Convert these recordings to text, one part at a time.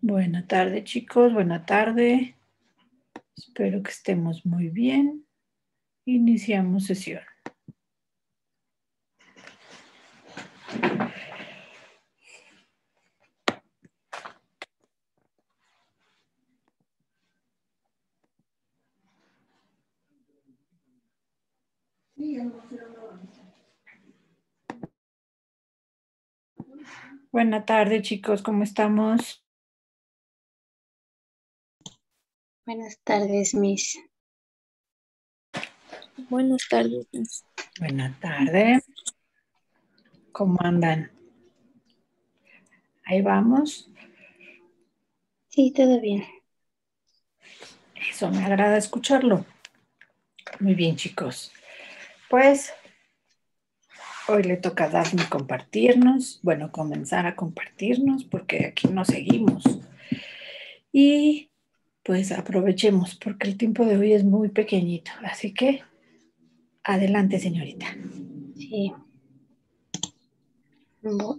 Buena tarde, chicos. Buena tarde. Espero que estemos muy bien. Iniciamos sesión. Buena tarde, chicos. ¿Cómo estamos? Buenas tardes, Miss. Buenas tardes, Miss. Buena tarde. ¿Cómo andan? Ahí vamos. Sí, todo bien. Eso me agrada escucharlo. Muy bien, chicos. Pues hoy le toca a Dafne compartirnos. Bueno, comenzar a compartirnos porque aquí no seguimos. Y pues aprovechemos porque el tiempo de hoy es muy pequeñito. Así que adelante, señorita. Sí. Voy.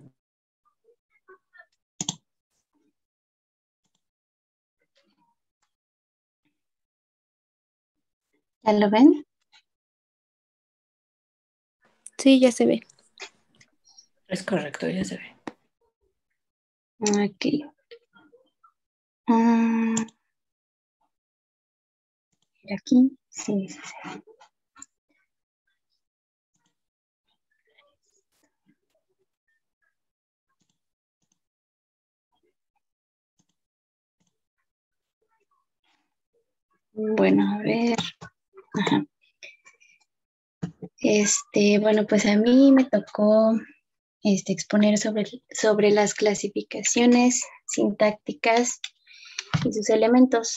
¿Ya lo ven? Sí, ya se ve. Es correcto, ya se ve. Aquí. Ah, aquí. Sí, sí, sí. Bueno, a ver. Ajá. Bueno, pues a mí me tocó exponer sobre las clasificaciones sintácticas y sus elementos.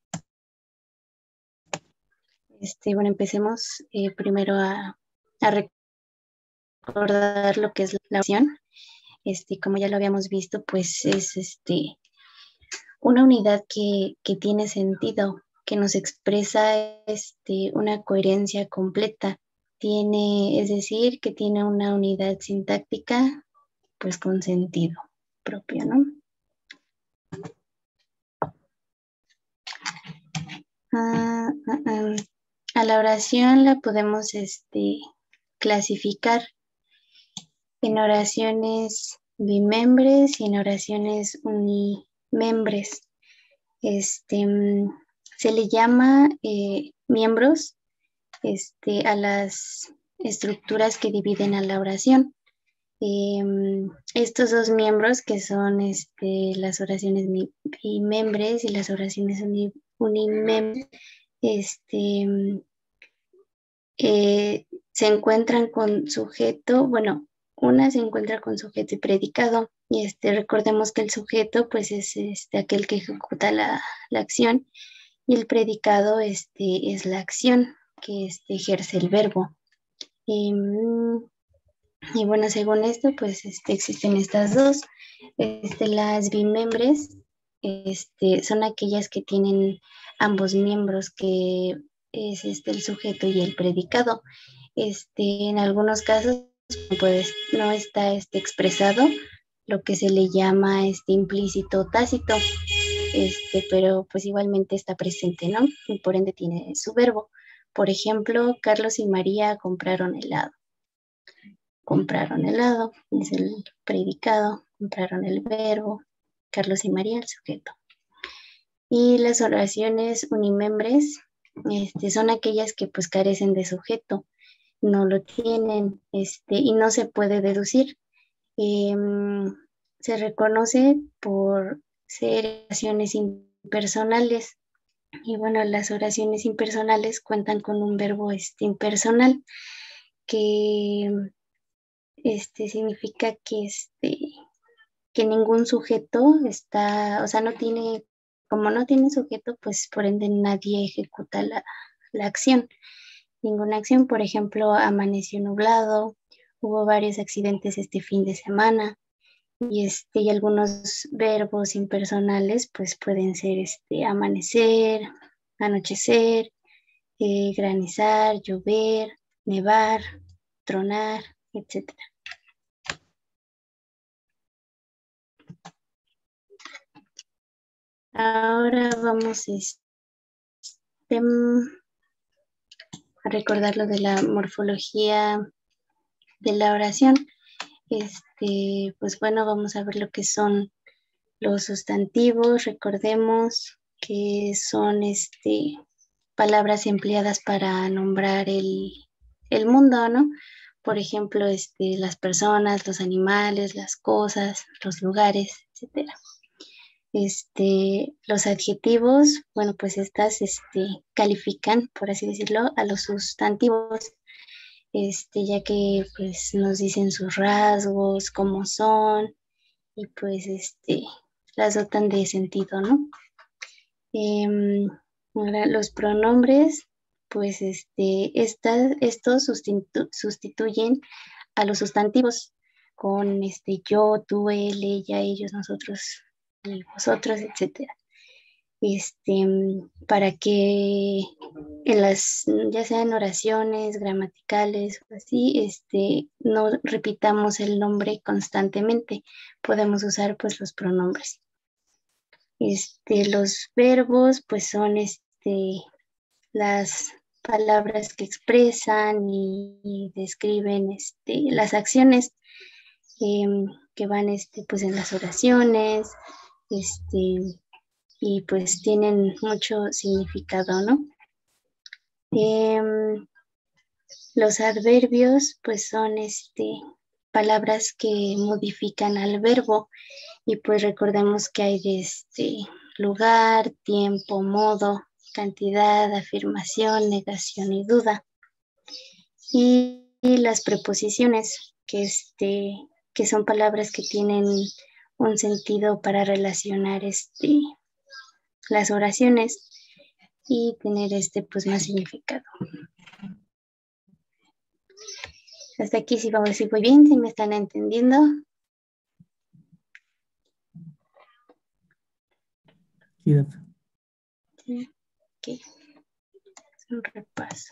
Bueno, empecemos primero a recordar lo que es la oración. Como ya lo habíamos visto, pues es una unidad que tiene sentido, que nos expresa una coherencia completa. Es decir, que tiene una unidad sintáctica, pues con sentido propio, ¿no? A la oración la podemos clasificar en oraciones bimembres y en oraciones unimembres. Se le llama miembros a las estructuras que dividen a la oración. Estos dos miembros que son las oraciones bimembres y las oraciones unimembres, se encuentran con sujeto, bueno, una se encuentra con sujeto y predicado, y recordemos que el sujeto pues es aquel que ejecuta la acción, y el predicado es la acción que ejerce el verbo. Y bueno, según esto, pues existen estas dos. Las bimembres son aquellas que tienen ambos miembros, que es el sujeto y el predicado. En algunos casos, pues no está expresado lo que se le llama implícito tácito, pero pues igualmente está presente, ¿no? Y por ende tiene su verbo. Por ejemplo, Carlos y María compraron helado. Compraron helado, es el predicado, compraron el verbo, Carlos y María el sujeto. Y las oraciones unimembres son aquellas que pues carecen de sujeto, no lo tienen y no se puede deducir. Se reconoce por ser oraciones impersonales. Y bueno, las oraciones impersonales cuentan con un verbo impersonal que significa que ningún sujeto está, o sea, no tiene, como no tiene sujeto, pues por ende nadie ejecuta la acción. Ninguna acción, por ejemplo, amaneció nublado, hubo varios accidentes este fin de semana, y algunos verbos impersonales, pues pueden ser amanecer, anochecer, granizar, llover, nevar, tronar, etcétera. Ahora vamos a recordar lo de la morfología de la oración. Pues bueno, vamos a ver lo que son los sustantivos. Recordemos que son palabras empleadas para nombrar el mundo, ¿no? Por ejemplo, las personas, los animales, las cosas, los lugares, etcétera. Los adjetivos, bueno, pues estas califican, por así decirlo, a los sustantivos, ya que pues nos dicen sus rasgos, cómo son, y pues las dotan de sentido, ¿no? Ahora, los pronombres, pues estos sustituyen a los sustantivos con yo, tú, él, ella, ellos, nosotros, vosotros, etcétera. Para que ya sean oraciones gramaticales o así, no repitamos el nombre constantemente, podemos usar pues los pronombres. Los verbos pues son las palabras que expresan y describen las acciones que van pues en las oraciones, y pues tienen mucho significado, ¿no? Los adverbios pues son palabras que modifican al verbo, y pues recordemos que hay de lugar, tiempo, modo, cantidad, afirmación, negación y duda. Y las preposiciones, que son palabras que tienen un sentido para relacionar las oraciones y tener pues más significado. Hasta aquí sí vamos a decir muy bien, si me están entendiendo. Sí, ok. Es un repaso.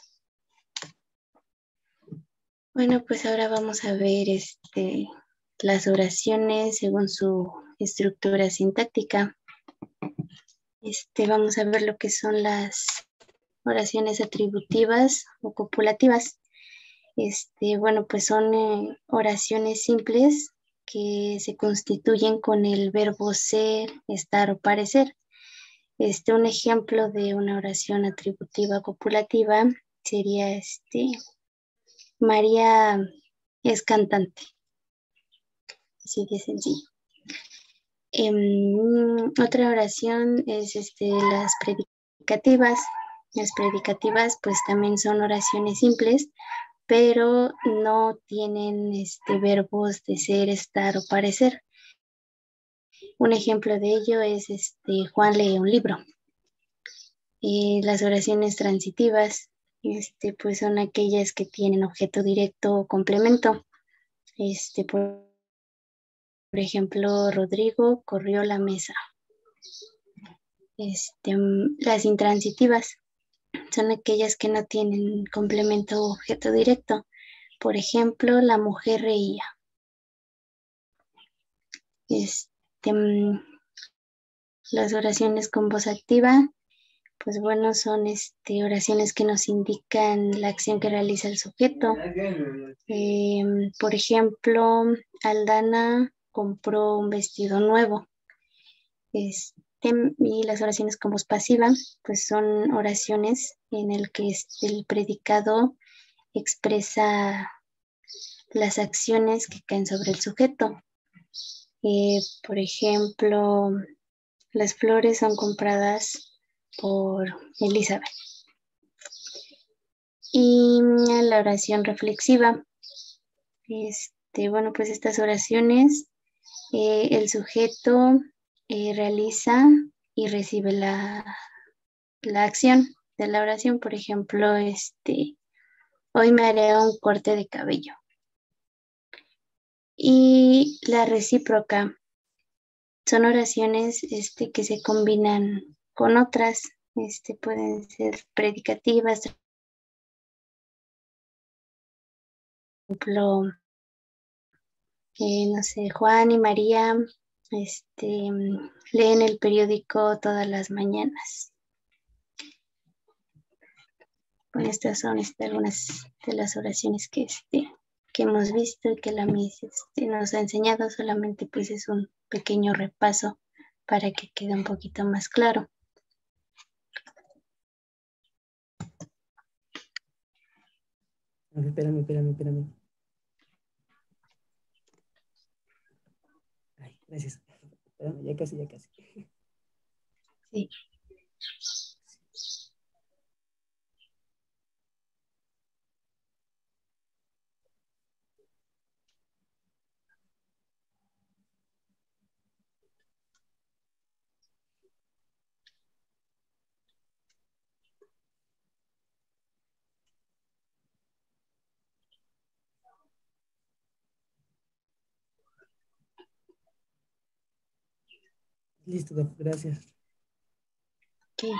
Bueno, pues ahora vamos a ver las oraciones según su estructura sintáctica. Vamos a ver lo que son las oraciones atributivas o copulativas. Bueno, pues son oraciones simples que se constituyen con el verbo ser, estar o parecer. Un ejemplo de una oración atributiva copulativa sería María es cantante. Así de sencillo. Otra oración es las predicativas. Las predicativas pues también son oraciones simples, pero no tienen verbos de ser, estar o parecer. Un ejemplo de ello es Juan lee un libro. Las oraciones transitivas pues son aquellas que tienen objeto directo o complemento. Por ejemplo, Rodrigo corrió la mesa. Las intransitivas son aquellas que no tienen complemento o objeto directo. Por ejemplo, la mujer reía. Las oraciones con voz activa, pues bueno, son oraciones que nos indican la acción que realiza el sujeto. Por ejemplo, Aldana compró un vestido nuevo. Y las oraciones con voz pasiva, pues son oraciones en el que el predicado expresa las acciones que caen sobre el sujeto. Por ejemplo, las flores son compradas por Elizabeth. Y la oración reflexiva. Bueno, pues estas oraciones, el sujeto realiza y recibe la acción de la oración. Por ejemplo, hoy me haré un corte de cabello. Y la recíproca son oraciones que se combinan con otras, pueden ser predicativas. Por ejemplo, no sé, Juan y María leen el periódico todas las mañanas. Bueno, estas son algunas de las oraciones que hemos visto y que la Miss nos ha enseñado. Solamente pues es un pequeño repaso para que quede un poquito más claro. Espérame. Ay, gracias. Espérame, ya casi. Sí. Listo, Doc, gracias. Okay.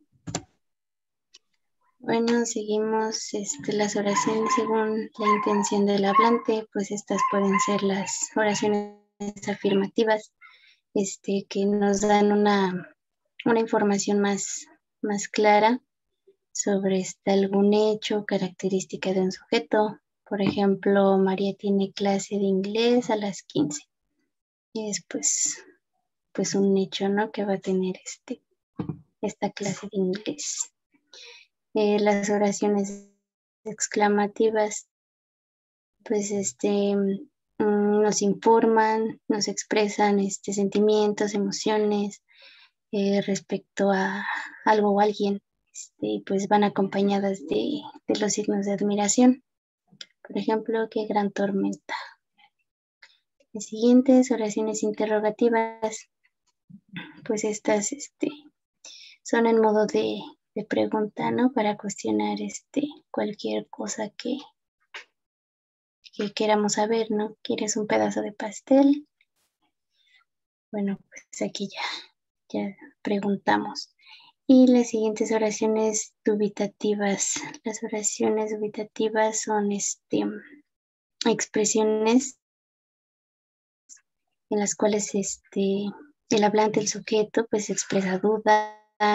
Bueno, seguimos las oraciones según la intención del hablante. Pues estas pueden ser las oraciones afirmativas, que nos dan una información más clara sobre algún hecho, característica de un sujeto. Por ejemplo, María tiene clase de inglés a las 15. Y es pues un hecho, ¿no? Que va a tener esta clase de inglés. Las oraciones exclamativas, pues nos informan, nos expresan sentimientos, emociones respecto a algo o alguien, y pues van acompañadas de los signos de admiración. Por ejemplo, qué gran tormenta. Las siguientes oraciones interrogativas, pues estas son en modo de pregunta, ¿no? Para cuestionar cualquier cosa que queramos saber, ¿no? ¿Quieres un pedazo de pastel? Bueno, pues aquí ya preguntamos. Y las siguientes oraciones dubitativas. Las oraciones dubitativas son expresiones en las cuales el hablante, el sujeto, pues expresa duda,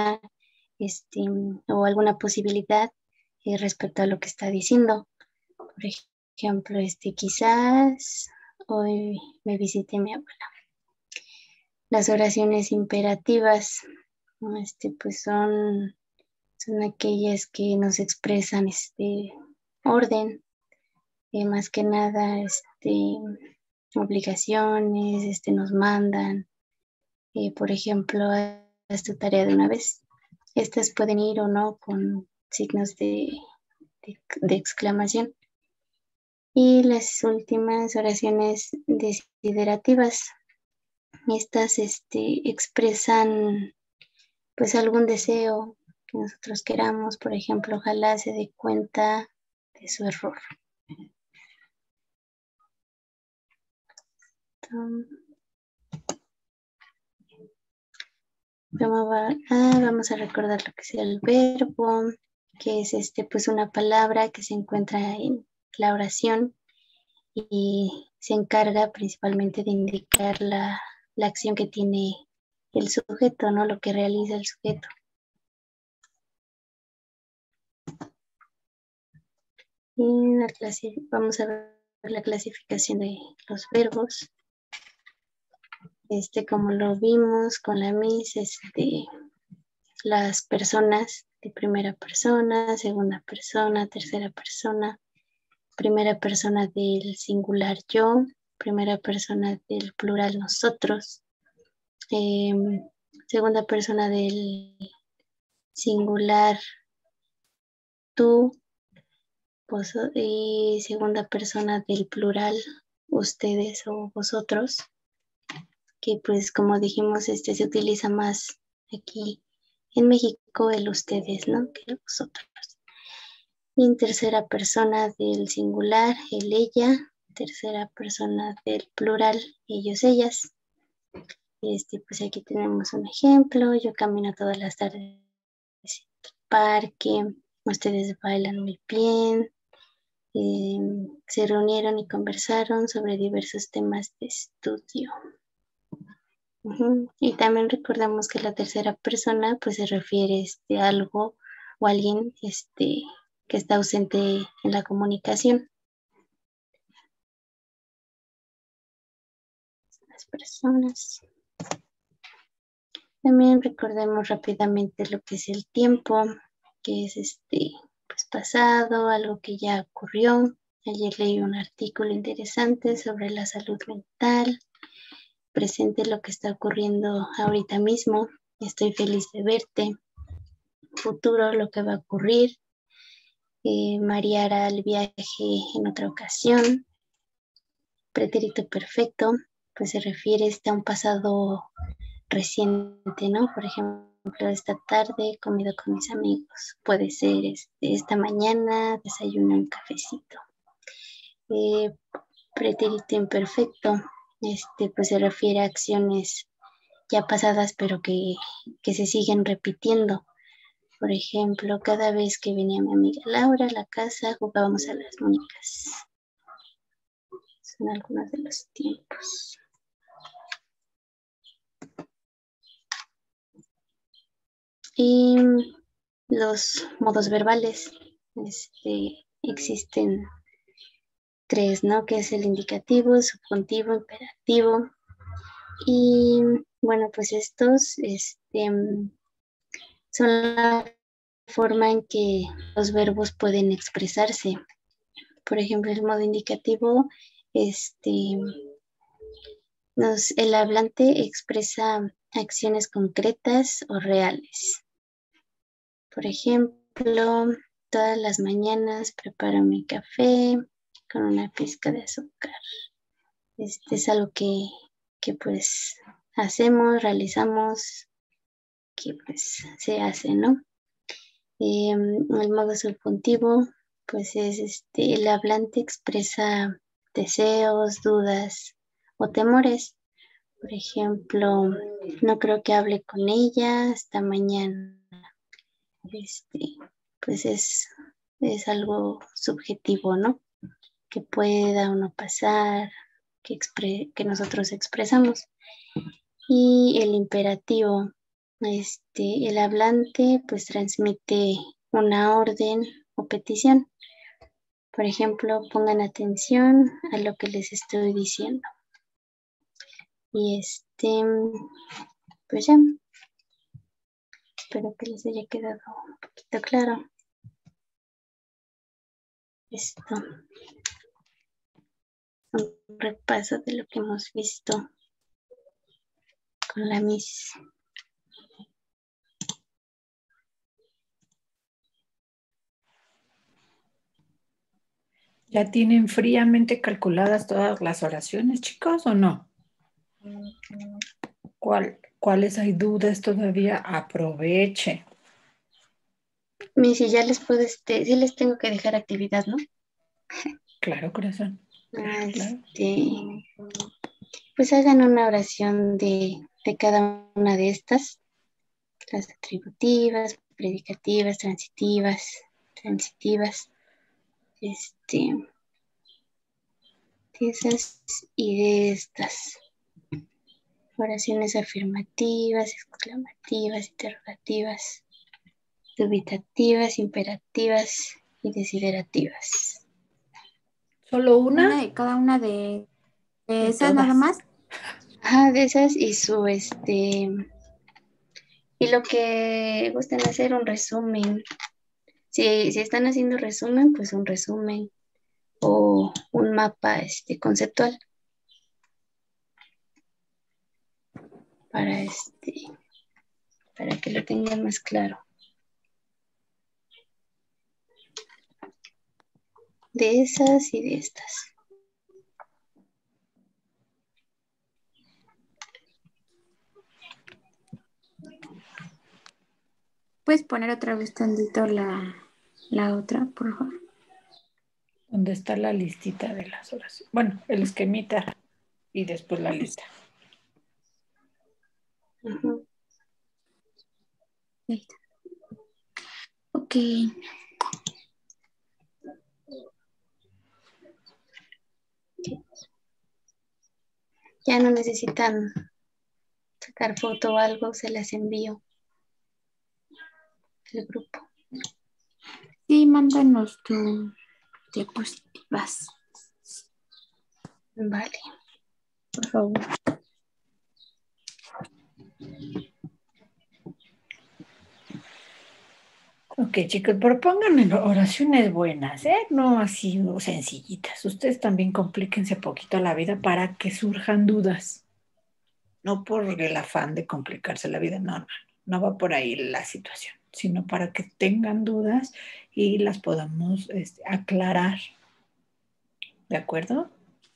o alguna posibilidad respecto a lo que está diciendo. Por ejemplo, quizás hoy me visite mi abuela. Las oraciones imperativas, pues son aquellas que nos expresan orden, más que nada obligaciones, nos mandan, por ejemplo, haz tu tarea de una vez. Estas pueden ir o no con signos de exclamación. Y las últimas oraciones desiderativas, estas expresan pues algún deseo que nosotros queramos. Por ejemplo, ojalá se dé cuenta de su error. Vamos a recordar lo que es el verbo, que es pues una palabra que se encuentra en la oración y se encarga principalmente de indicar la acción que tiene el sujeto, ¿no? Lo que realiza el sujeto. Y vamos a ver la clasificación de los verbos. Como lo vimos con la Miss, las personas de primera persona, segunda persona, tercera persona, primera persona del singular yo, primera persona del plural nosotros, segunda persona del singular tú, y segunda persona del plural ustedes o vosotros, que pues como dijimos se utiliza más aquí en México el ustedes, ¿no? Que el vosotros. Y en tercera persona del singular el ella, tercera persona del plural ellos, ellas. Pues aquí tenemos un ejemplo. Yo camino todas las tardes al parque, ustedes bailan muy bien, se reunieron y conversaron sobre diversos temas de estudio. Ujú. Y también recordamos que la tercera persona pues se refiere a algo o alguien que está ausente en la comunicación. Las personas. También recordemos rápidamente lo que es el tiempo, que es pues pasado, algo que ya ocurrió. Ayer leí un artículo interesante sobre la salud mental. Presente lo que está ocurriendo ahorita mismo. Estoy feliz de verte. Futuro, lo que va a ocurrir. María hará el viaje en otra ocasión. Pretérito perfecto, pues se refiere a un pasado reciente, ¿no? Por ejemplo, esta tarde he comido con mis amigos. Puede ser esta mañana desayuné un cafecito. Pretérito imperfecto, pues se refiere a acciones ya pasadas, pero que se siguen repitiendo. Por ejemplo, cada vez que venía mi amiga Laura a la casa, jugábamos a las muñecas. Son algunos de los tiempos. Y los modos verbales, existen tres, ¿no? Que es el indicativo, subjuntivo, imperativo. Y bueno, pues estos son la forma en que los verbos pueden expresarse. Por ejemplo, el modo indicativo, el hablante expresa acciones concretas o reales. Por ejemplo, todas las mañanas preparo mi café con una pizca de azúcar. Es algo que pues hacemos, realizamos, que pues se hace, ¿no? El modo subjuntivo, pues es el hablante expresa deseos, dudas o temores. Por ejemplo, no creo que hable con ella hasta mañana. Pues es algo subjetivo, ¿no? Que pueda o no pasar, que nosotros expresamos. Y el imperativo, el hablante pues transmite una orden o petición. Por ejemplo, pongan atención a lo que les estoy diciendo. Y pues ya, espero que les haya quedado un poquito claro esto. Un repaso de lo que hemos visto con la Miss. ¿Ya tienen fríamente calculadas todas las oraciones, chicos, o no? ¿Cuáles hay dudas todavía? Aproveche. Miss, si ya les puedo, sí les tengo que dejar actividad, ¿no? Claro, corazón. Claro. Pues hagan una oración de cada una de estas, las atributivas, predicativas, transitivas, de esas y de estas. Oraciones afirmativas, exclamativas, interrogativas, dubitativas, imperativas y desiderativas. ¿Solo una? Una de cada una de esas todas. nada más. Ajá, de esas y su y lo que gusten hacer, un resumen. Si están haciendo resumen, pues un resumen o un mapa conceptual para para que lo tengan más claro. De esas y de estas. ¿Puedes poner otra vez tantito la otra, por favor? ¿Dónde está la listita de las oraciones? Bueno, el esquemita y después la lista. Uh-huh. Ahí está. Ok. Ya no necesitan sacar foto o algo, se las envío al grupo. Sí, mándanos tu diapositivas, Vale. por favor. Ok, chicos, propongan oraciones buenas, ¿eh? No así sencillitas. Ustedes también complíquense poquito la vida para que surjan dudas. No por el afán de complicarse la vida, no, no, no va por ahí la situación, sino para que tengan dudas y las podamos aclarar. ¿De acuerdo?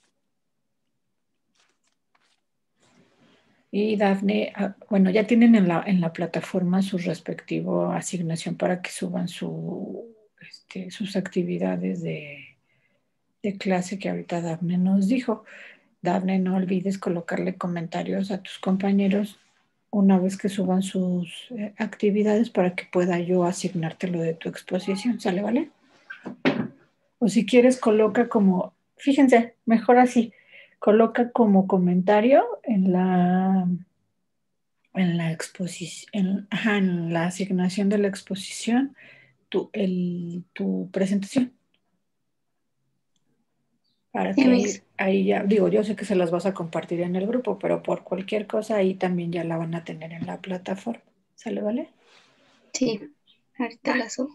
Y Dafne, bueno, ya tienen en la plataforma su respectivo asignación para que suban sus actividades de clase que ahorita Dafne nos dijo. Dafne, no olvides colocarle comentarios a tus compañeros una vez que suban sus actividades para que pueda yo asignarte lo de tu exposición, ¿sale, vale? O si quieres, coloca como, fíjense, mejor así, coloca como comentario en la exposición, en la asignación de la exposición, tu presentación. Para Sí, que mis. ahí ya, digo, yo sé que se las vas a compartir en el grupo, pero por cualquier cosa ahí también ya la van a tener en la plataforma. ¿Sale, vale? Sí, ahorita Va. la subo.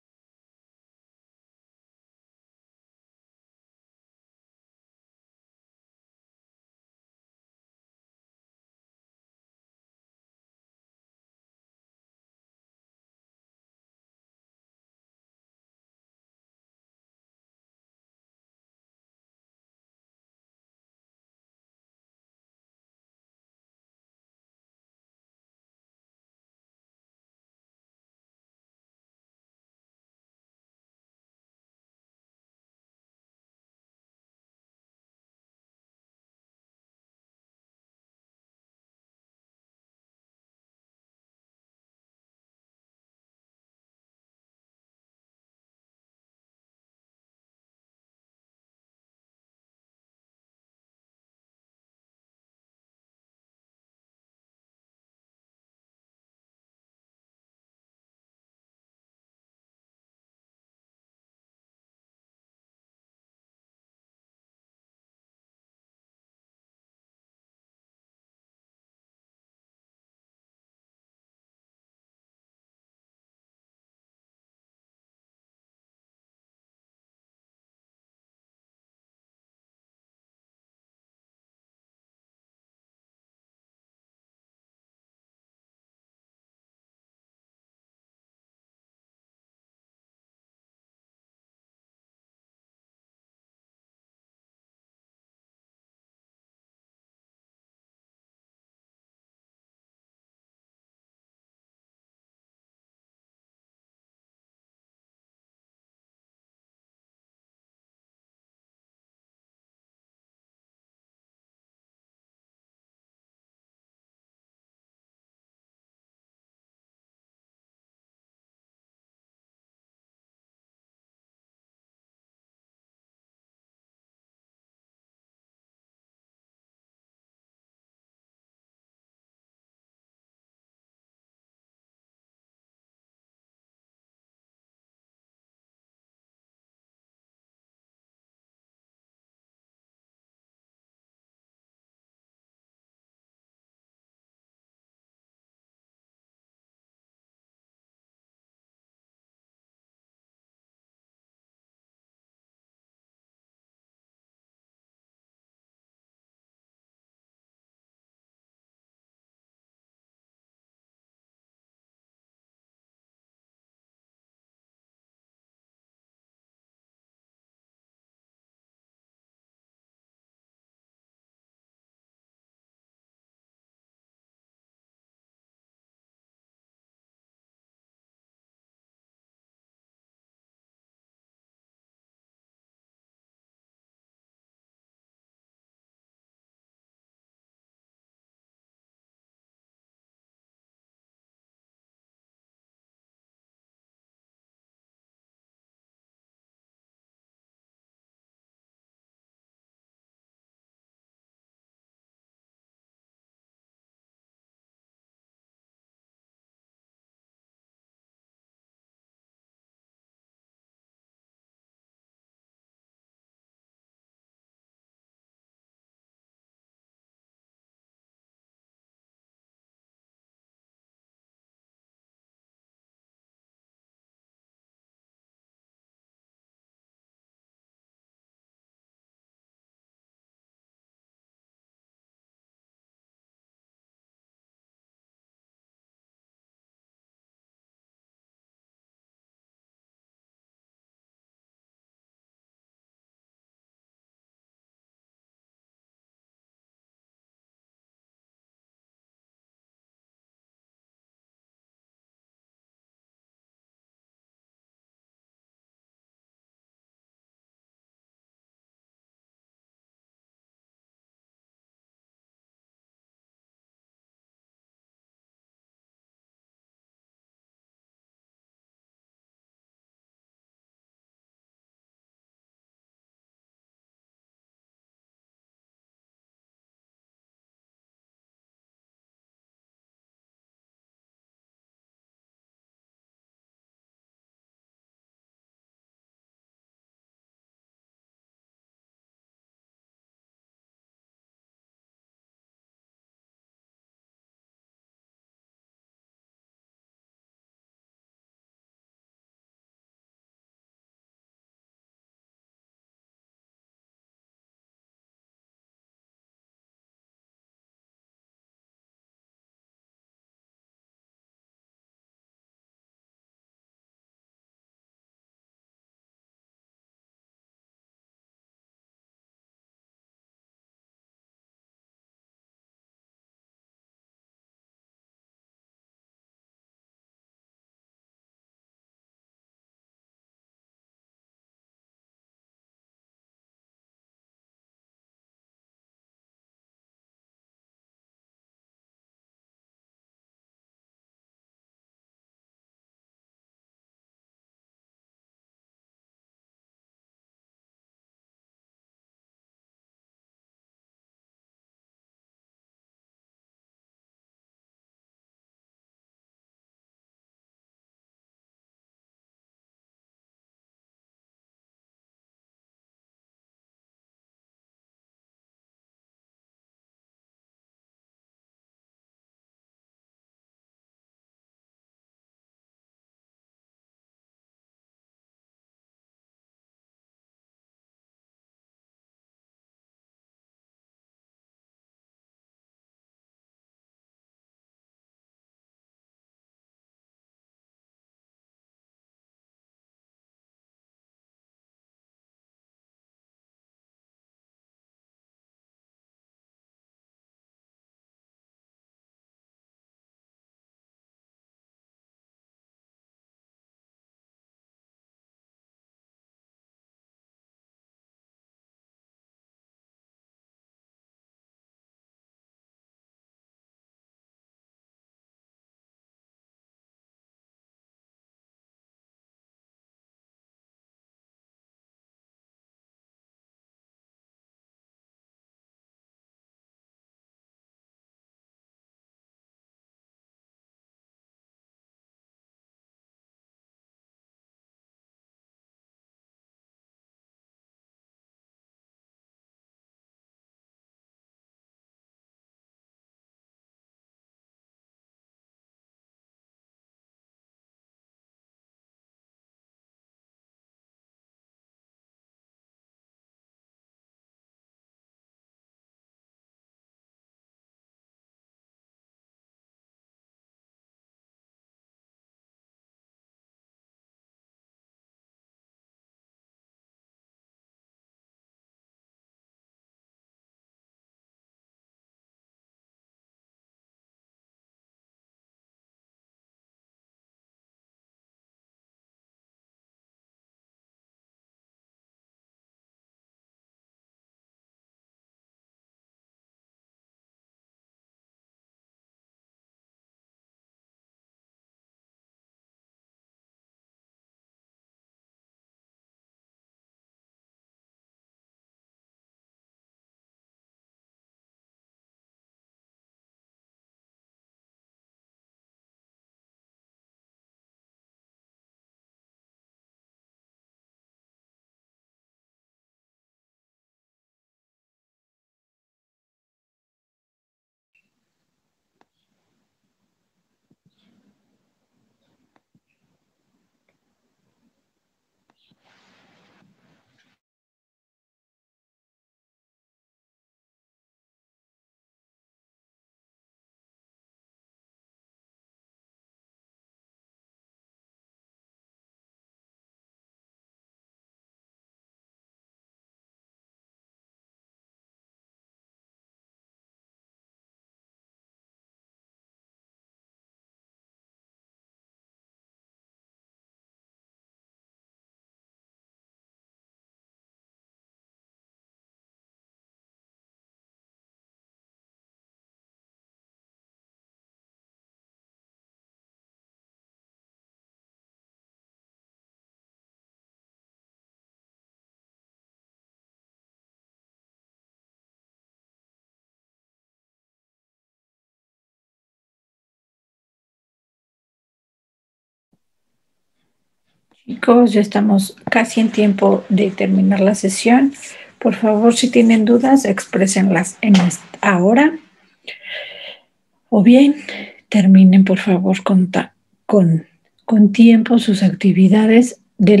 Chicos, ya estamos casi en tiempo de terminar la sesión. Por favor, si tienen dudas, exprésenlas ahora. O bien, terminen, por favor, con tiempo sus actividades de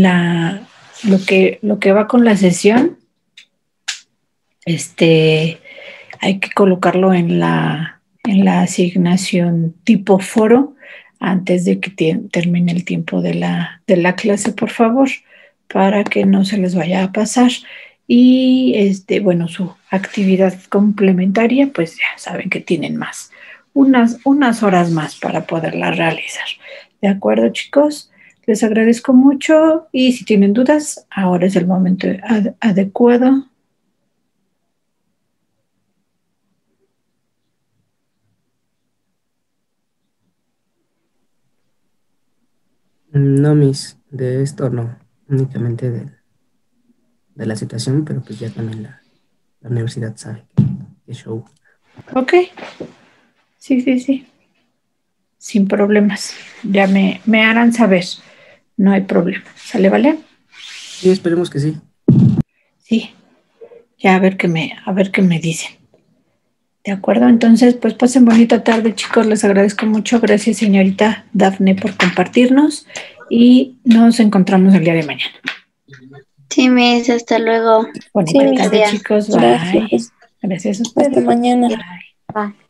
lo que va con la sesión. Hay que colocarlo en la asignación tipo foro antes de que termine el tiempo de la clase, por favor, para que no se les vaya a pasar. Y bueno, su actividad complementaria, pues ya saben que tienen unas horas más para poderla realizar. ¿De acuerdo, chicos? Les agradezco mucho y si tienen dudas, ahora es el momento adecuado. No, Miss, de esto no, únicamente de la situación, pero pues ya también la universidad sabe que show. Ok, sí. Sin problemas. Ya me harán saber. No hay problema. ¿Sale, vale? Sí, esperemos que sí. Sí. Ya a ver qué me dicen. ¿De acuerdo? Entonces, pues pasen bonita tarde, chicos. Les agradezco mucho. Gracias, señorita Dafne, por compartirnos. Y nos encontramos el día de mañana. Sí, Miss, hasta luego. Bonita tarde, Día. chicos. Bye. Gracias. Gracias a Hasta ustedes. mañana. Bye. Bye.